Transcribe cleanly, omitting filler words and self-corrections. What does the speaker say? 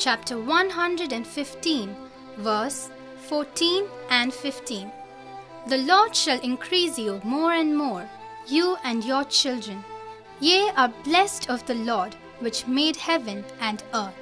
chapter 115, verse 14 and 15. The Lord shall increase you more and more, you and your children. Ye are blessed of the Lord, which made heaven and earth.